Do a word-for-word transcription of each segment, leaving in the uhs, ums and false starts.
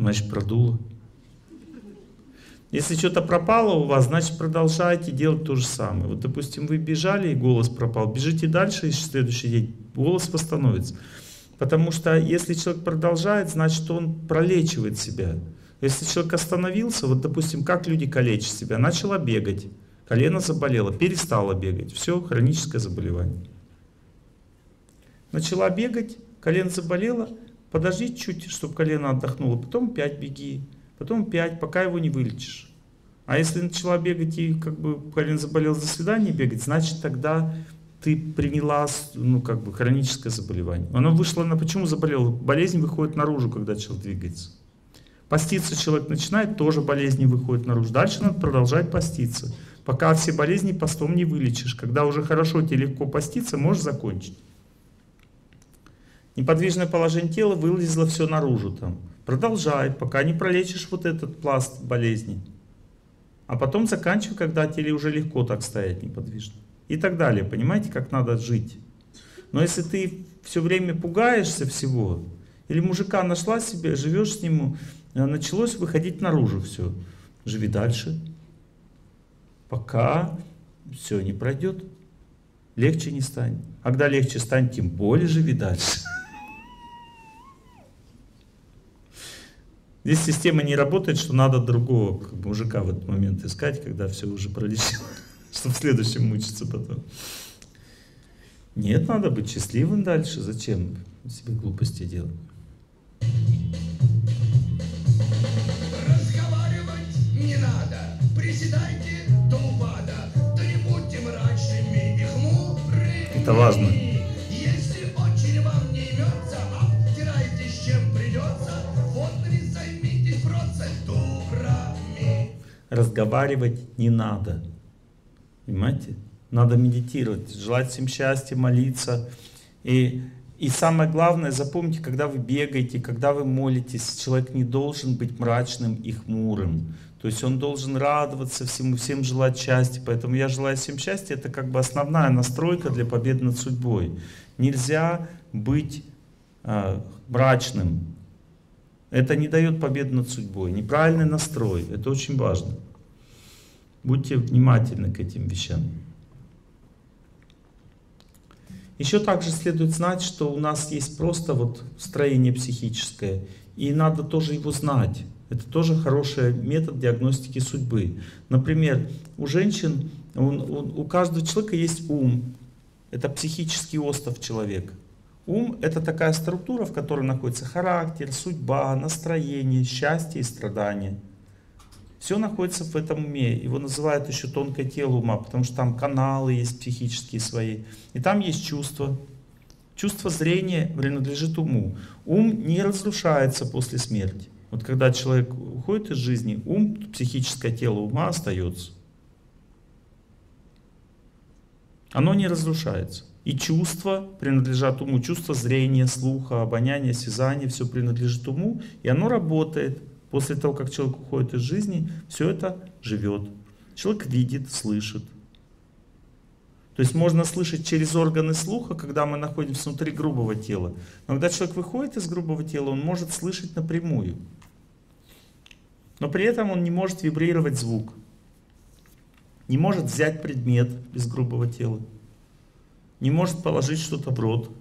Значит, продуло. Если что-то пропало у вас, значит, продолжайте делать то же самое. Вот, допустим, вы бежали, и голос пропал. Бежите дальше, и в следующий день голос восстановится. Потому что если человек продолжает, значит, он пролечивает себя. Если человек остановился, вот, допустим, как люди калечат себя. Начала бегать, колено заболело, перестала бегать. Все, хроническое заболевание. Начала бегать, колено заболело, подожди чуть, чтобы колено отдохнуло, потом опять беги. Потом пять, пока его не вылечишь. А если начала бегать и как бы колено заболел, до свидания бегать, значит тогда ты приняла, ну как бы, хроническое заболевание. Оно вышло на почему заболело? Болезнь выходит наружу, когда человек двигается. Поститься человек начинает, тоже болезни выходят наружу. Дальше надо продолжать поститься. Пока все болезни постом не вылечишь. Когда уже хорошо тебе легко поститься, можешь закончить. Неподвижное положение тела, вылезло все наружу там. Продолжай, пока не пролечишь вот этот пласт болезни. А потом заканчивай, когда тебе уже легко так стоять неподвижно. И так далее. Понимаете, как надо жить? Но если ты все время пугаешься всего, или мужика нашла себе, живешь с ним, началось выходить наружу все. Живи дальше. Пока все не пройдет. Легче не станет. А когда легче станет, тем более живи дальше. Здесь система не работает, что надо другого как бы, мужика в этот момент искать, когда все уже пролечило, чтобы в следующем мучиться потом. Нет, надо быть счастливым дальше. Зачем себе глупости делать? Разговаривать не надо. Приседайте до упада. Да не будьте мрачными и хмурыми. Это важно. Если очень вам не имется, обтирайтесь чем придется. Водными займитесь процедурами. Разговаривать не надо. Понимаете? Надо медитировать, желать всем счастья, молиться. И, и самое главное, запомните, когда вы бегаете, когда вы молитесь, человек не должен быть мрачным и хмурым. То есть он должен радоваться всему, всем желать счастья. Поэтому я желаю всем счастья. Это как бы основная настройка для победы над судьбой. Нельзя быть э, мрачным. Это не дает победы над судьбой. Неправильный настрой. Это очень важно. Будьте внимательны к этим вещам. Еще также следует знать, что у нас есть просто вот строение психическое. И надо тоже его знать. Это тоже хороший метод диагностики судьбы. Например, у женщин, он, он, у каждого человека есть ум. Это психический остов человека. Ум — это такая структура, в которой находится характер, судьба, настроение, счастье и страдания. Все находится в этом уме. Его называют еще тонкое тело ума, потому что там каналы есть психические свои. И там есть чувства. Чувство зрения принадлежит уму. Ум не разрушается после смерти. Вот когда человек уходит из жизни, ум, психическое тело ума остается. Оно не разрушается. И чувства принадлежат уму. Чувство зрения, слуха, обоняния, осязания, все принадлежит уму. И оно работает. После того, как человек уходит из жизни, все это живет. Человек видит, слышит. То есть можно слышать через органы слуха, когда мы находимся внутри грубого тела. Но когда человек выходит из грубого тела, он может слышать напрямую. Но при этом он не может вибрировать звук. Не может взять предмет из грубого тела. Не может положить что-то в рот.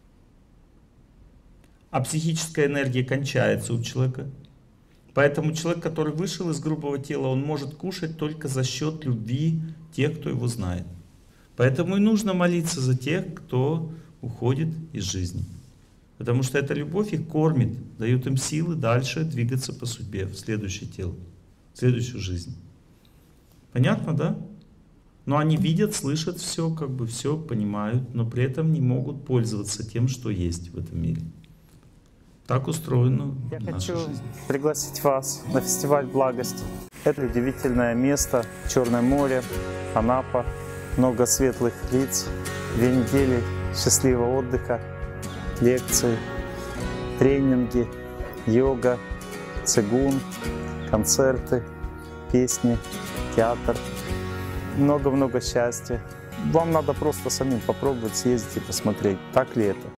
А психическая энергия кончается у человека. Поэтому человек, который вышел из грубого тела, он может кушать только за счет любви тех, кто его знает. Поэтому и нужно молиться за тех, кто уходит из жизни. Потому что эта любовь их кормит, дает им силы дальше двигаться по судьбе, в следующее тело, в следующую жизнь. Понятно, да? Но они видят, слышат все, как бы все понимают, но при этом не могут пользоваться тем, что есть в этом мире. Так устроено. Я хочу жизнь. пригласить вас на фестиваль благости. Это удивительное место, Черное море, Анапа, много светлых лиц, две недели счастливого отдыха, лекции, тренинги, йога, цигун, концерты, песни, театр. Много-много счастья. Вам надо просто самим попробовать съездить и посмотреть, так ли это.